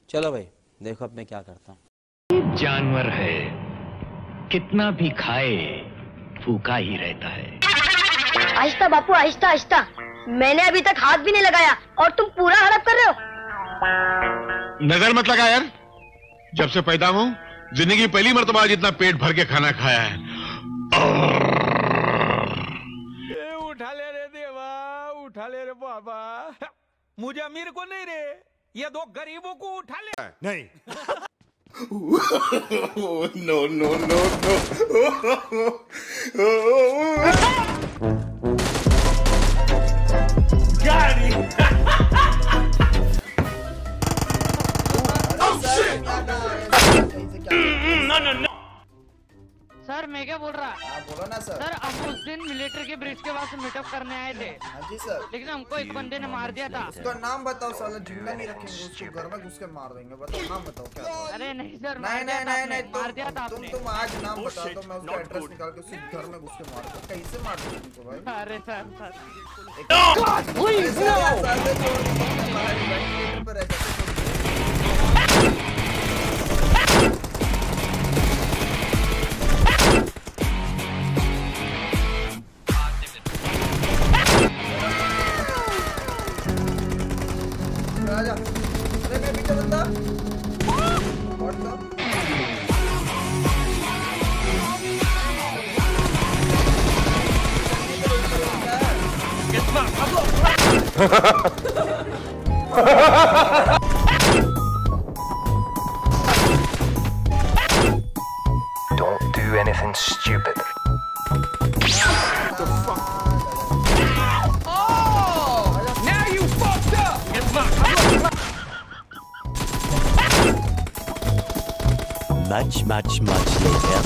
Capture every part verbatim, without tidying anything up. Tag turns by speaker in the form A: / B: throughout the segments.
A: चलो भाई देखो अब मैं क्या करता हूँ।
B: जानवर है, कितना भी खाए भूखा ही रहता है।
C: आहिस्ता बापू, आहिस्ता आहिस्ता। मैंने अभी तक हाथ भी नहीं लगाया और तुम पूरा हड़प कर रहे हो।
D: नजर मत लगा यार, जब से पैदा हूँ जिंदगी पहली मर्तबा जितना पेट भर के खाना खाया है।
E: ए, उठा ले रे देवा, उठा ले रे बाबा। मुझे अमीर को नहीं रे, ये दो गरीबों को उठा ले।
D: नहीं।
F: No no no no.
G: Sir मैं क्या बोल रहा?
H: हाँ बोलो ना सर।
G: सर हम उस दिन मिलिट्री के ब्रिज के पास मीटअप करने आए थे।
H: हाँ जी सर।
G: लेकिन हमको एक बंदे ने मार दिया था।
H: उसका नाम बताओ साला, जिंदा नहीं रखेंगे उसको, घर में घुस के मार देंगे। बताओ नाम बताओ क्या था?
G: अरे नहीं सर,
H: नहीं नहीं नहीं नहीं
G: मार दिया था
H: तुम तुम आज नाम बता दो, मैं उसका एड्रेस निकाल के उसके घर में घुस के मार दूं। कैसे मार दूं तुमको भाई?
G: अरे सर सर
H: राजा, अरे मैं पीछे बंदा WhatsApp
B: Don't do anything stupid.
A: Much much much later.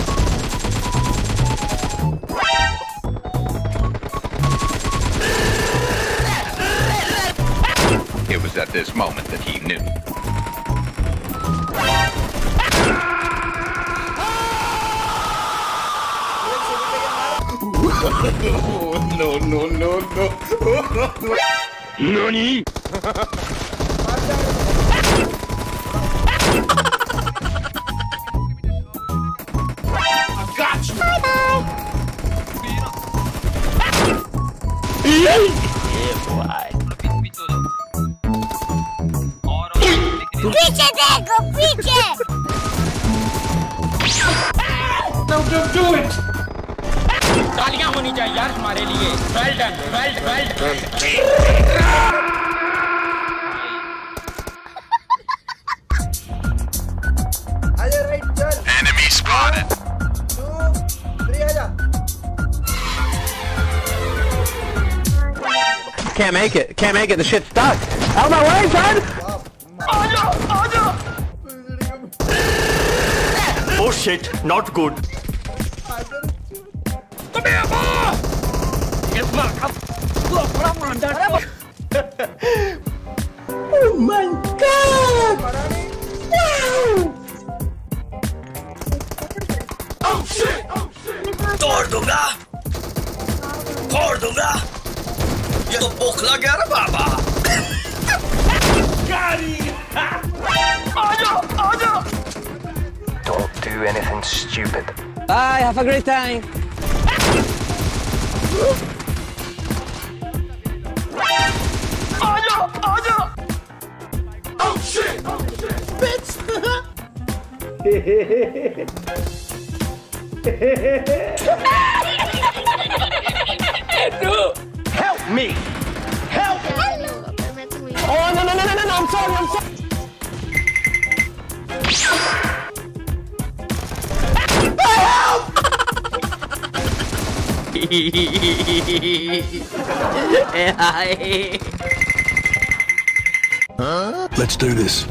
B: It was at this moment that he knew.
F: no no no no.
B: Nani?
C: पीछे देखो पीछे।
E: तालियां होनी चाहिए यार हमारे लिए। वेल डन, वेल वेल
H: आजा राइट चल।
D: Enemy spotted.
H: टू थ्री आजा।
A: Can't make it. Can't make it. The shit's stuck. Out of my way, son!
H: आजा आजा।
A: Oh shit! Not good. Oh my god!
F: Oh shit! तोड़ दूंगा, फोड़ दूंगा। ये तो बोखला गया रे बाबा। आजा आजा।
B: Don't do anything stupid.
A: Bye. Have a great time.
F: आजा आजा। Oh shit! Bitch!
A: No! Help me! Help! Oh no no no no no! I'm sorry. I'm sorry.
F: Huh? Let's do this.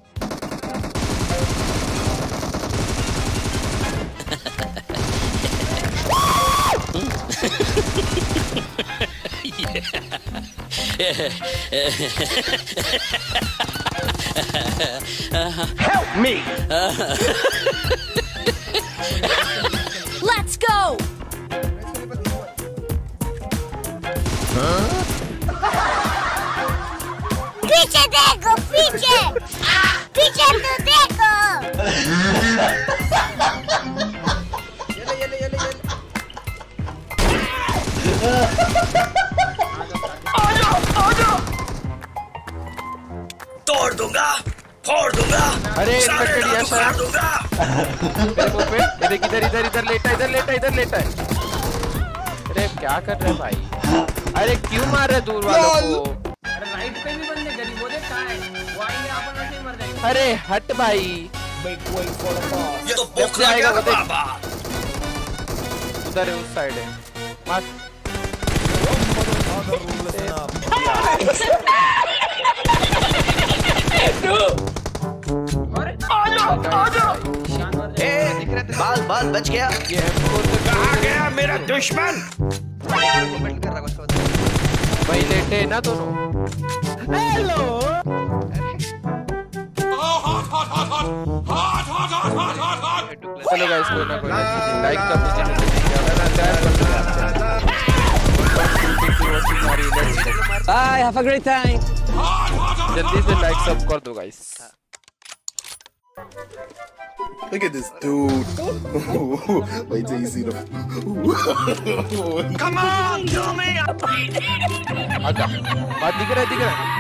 A: Help me!
C: Let's go. पीछे देखो पीछे पीछे
F: दूंगा, फोड़ दूंगा,
A: अरे
F: सारे
A: इन्फेक्टेड
F: दांत
A: यश
F: फाड़
A: है
F: दूंगा।
A: मेरे मुंह पे। ये देख इधर इधर इधर लेटा इधर लेटा इधर लेटा है। अरे क्या कर रहे हैं भाई? अरे क्यों मार रहे दूर वालों को?
I: अरे राइट पे भी बंदे गरीब हो देखा है, वो आएंगे अपन वैसे ही मर जाएंगे।
A: अरे हट भाई,
F: ये तो बोखला गया ना बाबा।
A: उधर है उस साइड है मत।
F: बाल बाल बच गया।
A: ये
F: कहाँ गया मेरा दुश्मन?
A: वही लेटे हैं ना दोनों। हेलो चलो गाइस, कोई ना कोई ना लाइक का bye, have a great time. जल्दी से लाइक सब कर दो guys.
H: Look at this dude. Wait till you see the.
F: Come on, kill me.
A: आजा, बात दिख रहा है दिख रहा है।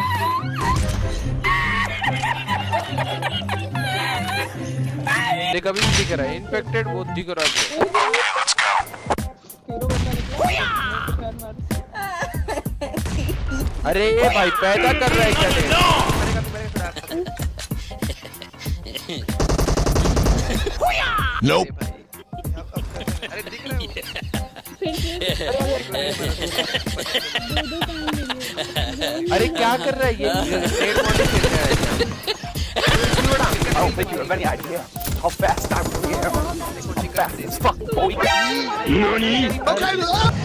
A: देख अभी भी दिख रहा है, इन्फेक्टेड बहुत दिख रहा है। अरे ये भाई पैदा कर रहा है क्या?
D: Nope.
A: अरे क्या कर रहा है ये? रेड बॉडी खेल रहा है। I'll bet you have any idea how fast I'm here. How fast as fuck, boy.
D: Nani?
H: Okay.